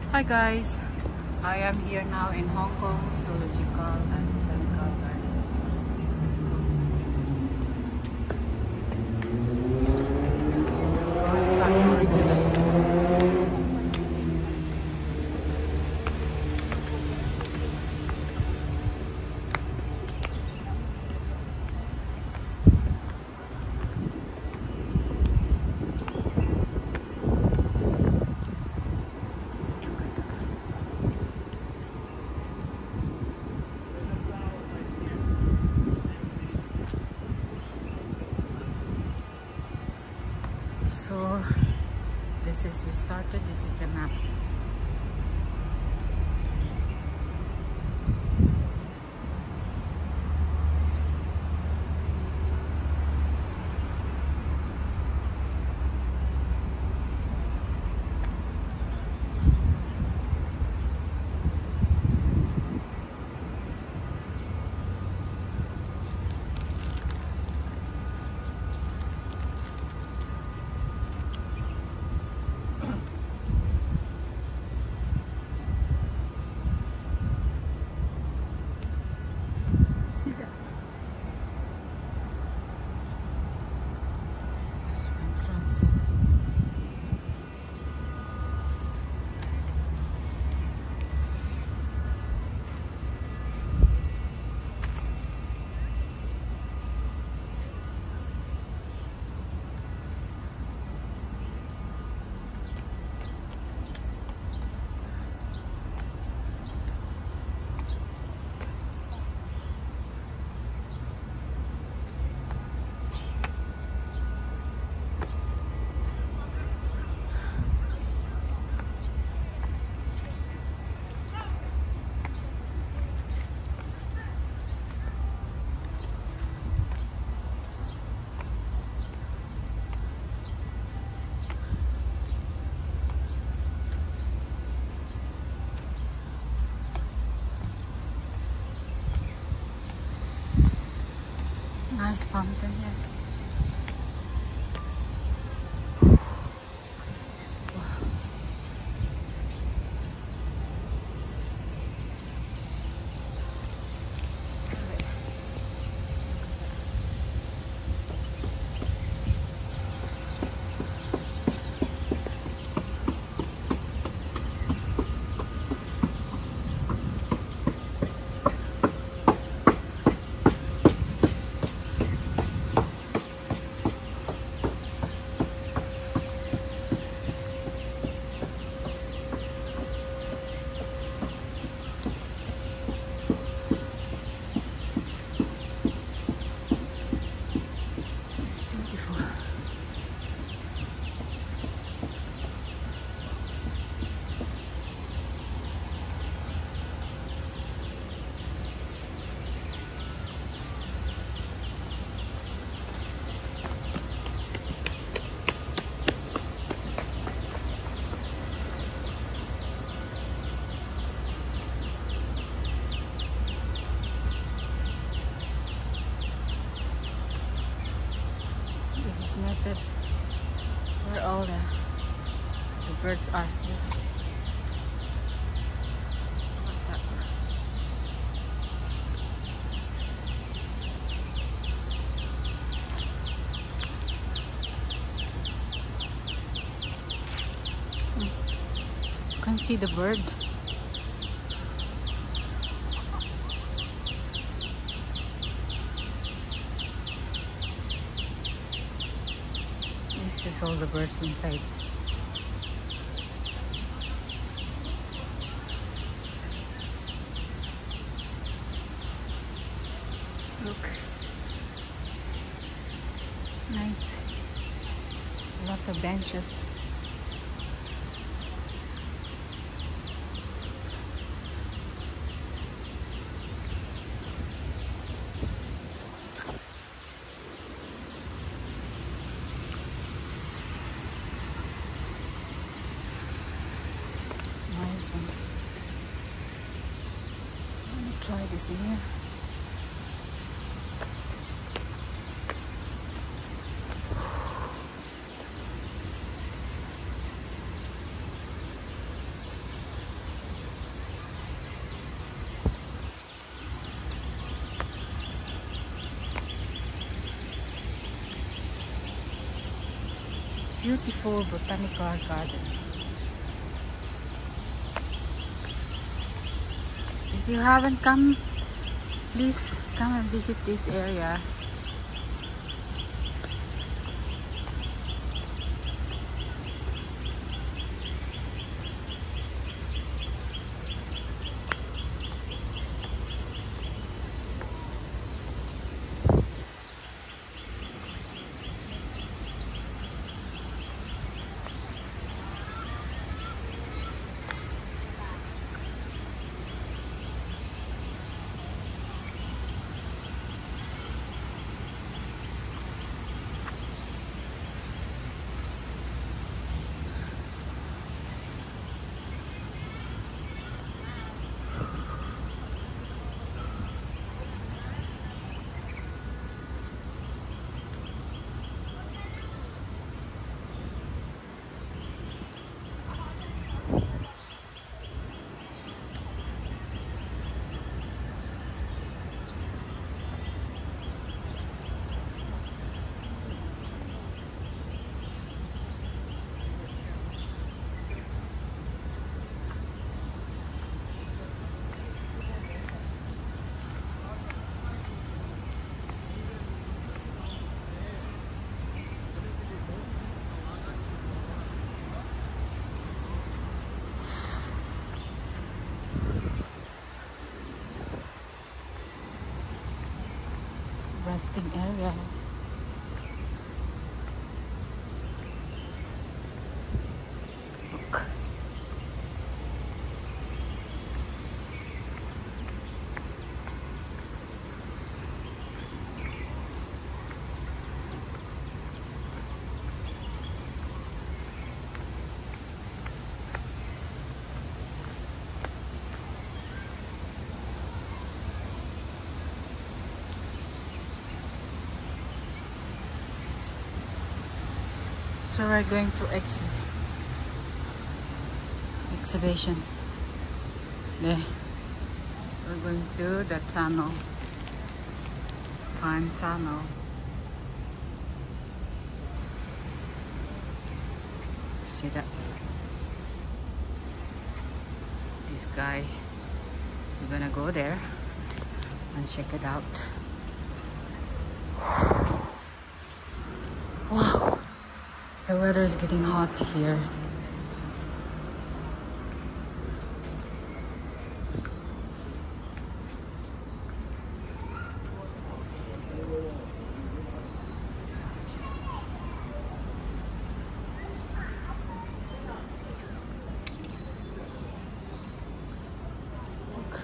Hi guys, I am here now in Hong Kong Zoological and Botanical Garden. So let's go. Go and start touring the place. So we started, this is the map. See that? This one drives away. Nice fountain here. It's beautiful. This is netted where all the birds are. Like that. You can see the bird. This is all the birds inside. Look. Nice. Lots of benches. Nice one. Let me try this in here. beautiful botanical garden. If you haven't come, please come and visit this area. Resting area. Look. So we're going to exhibition. There. We're going to the tunnel. Time tunnel. See that? This guy. We're gonna go there and check it out. Wow. The weather is getting hot here. Look.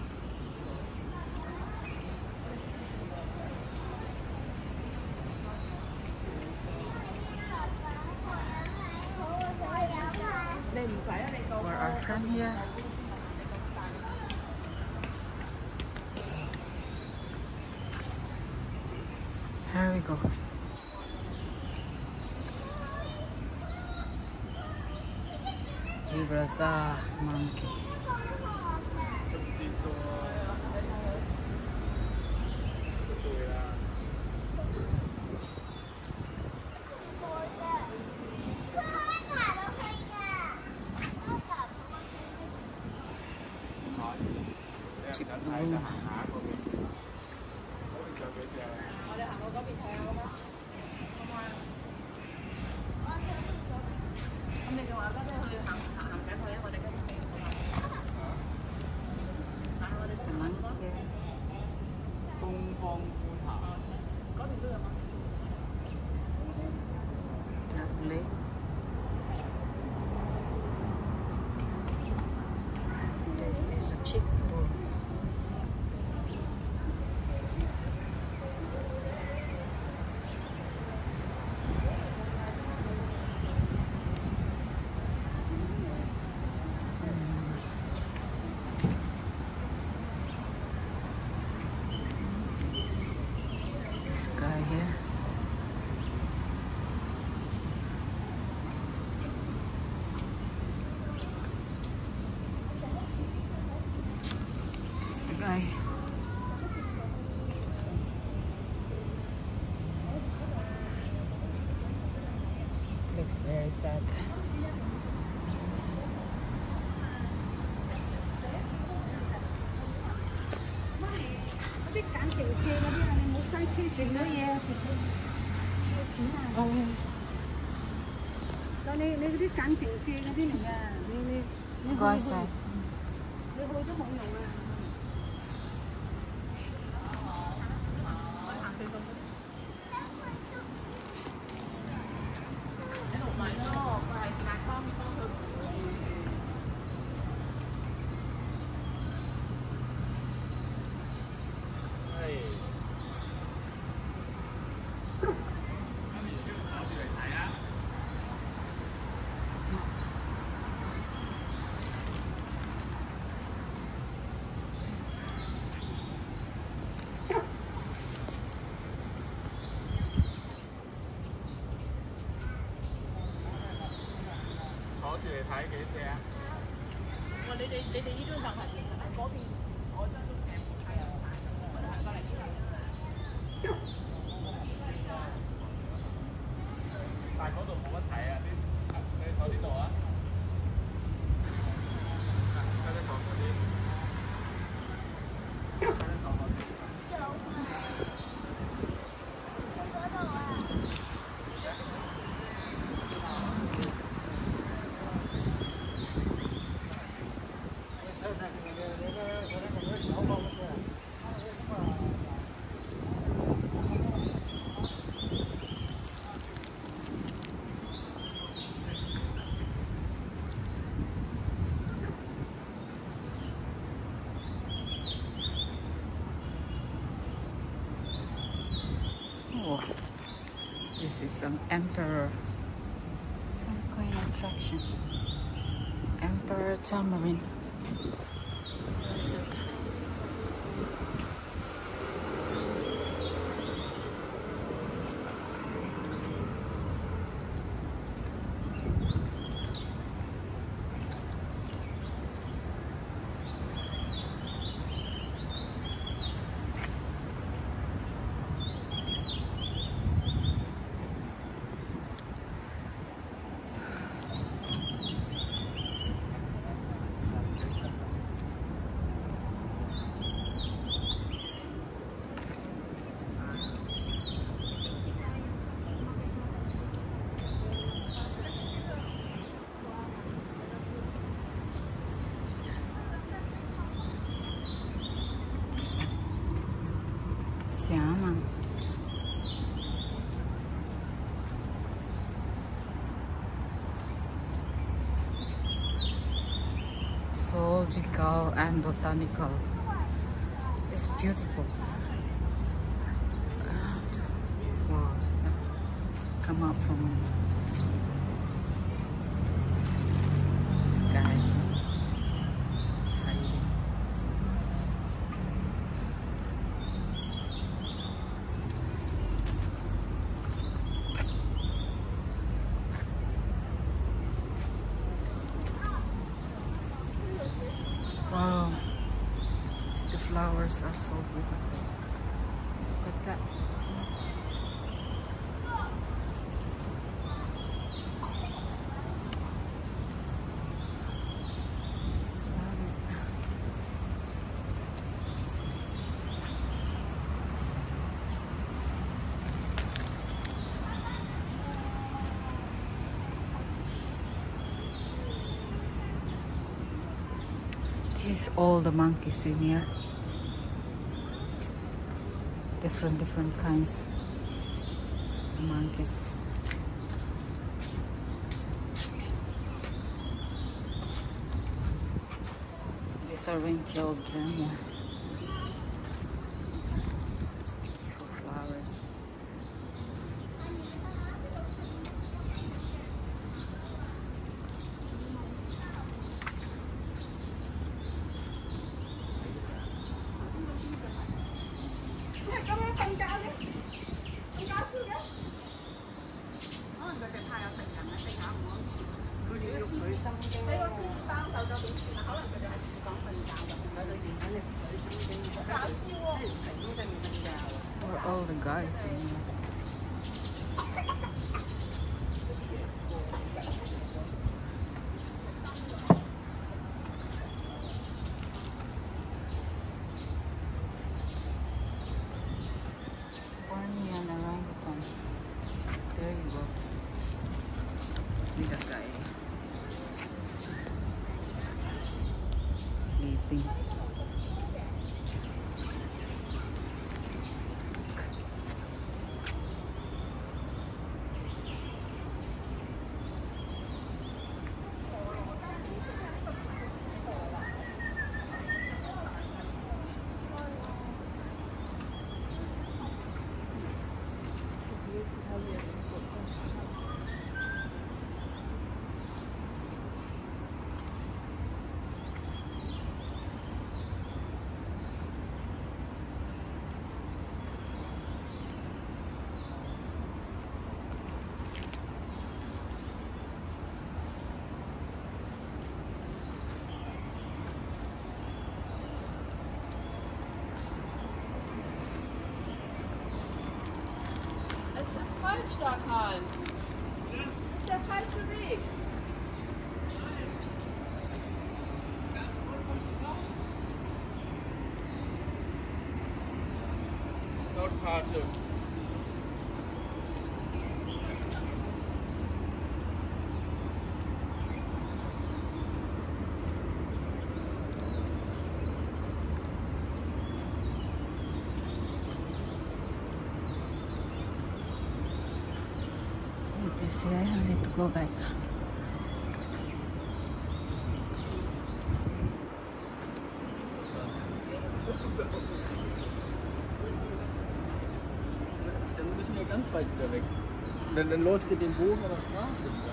For our friend here. Here we go. Ibraza monkey. There's a monkey there. Lovely. This is a chick bull. This guy here. It's the guy. Looks very sad. Oh, this is some emperor, some kind of attraction. Emperor Tamarind. That's it. Siamo. Zoological and botanical. It's beautiful. And, wow, come out from the sky. It's hiding. Wow, see, the flowers are so beautiful. Look at that. This is all the monkeys in here. Different kinds of monkeys. These are ring-tailed gramia. It's beautiful flowers. Or all the guys in here. shopping. Es ist falsch da, Karl. Das ist der falsche Weg. Laut Karte. Okay, see, I need to go back. Dann müssen wir ganz weit wieder weg. Dann läufst du den Bogen an der Straße wieder.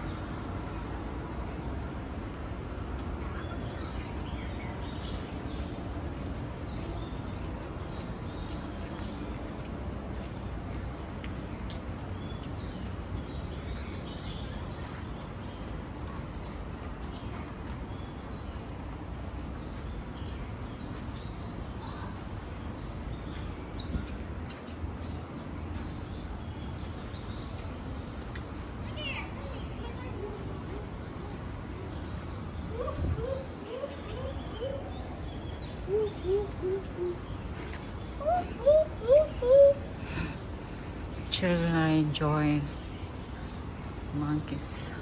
Children are enjoying monkeys.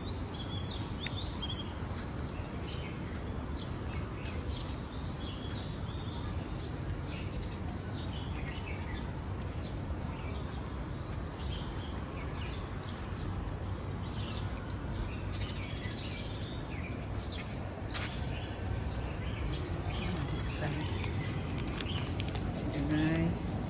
This guy. See the guy.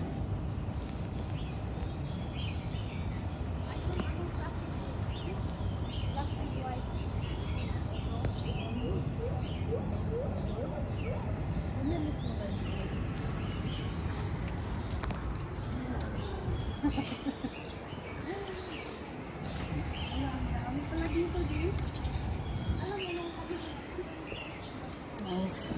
Nice.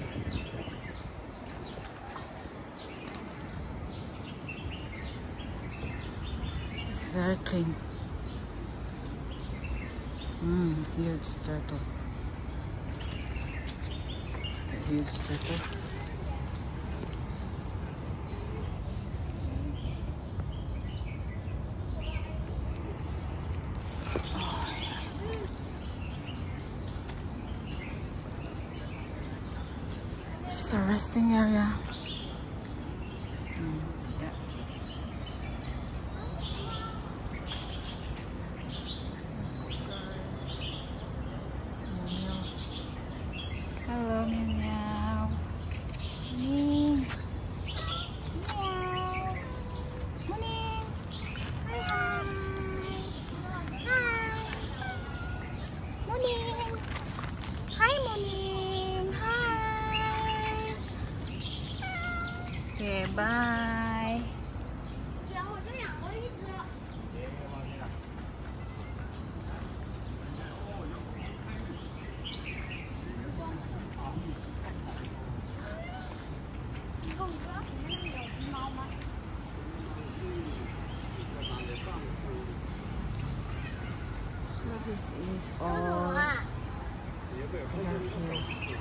It's very clean. Huge turtle. The huge turtle. It's a resting area. See that? Guys. Meow. Hello, meow. Meow. Meow. Morning. Hi, hi. Hi. Morning. Hi, morning. Hi. Okay, bye. So this is all they have here.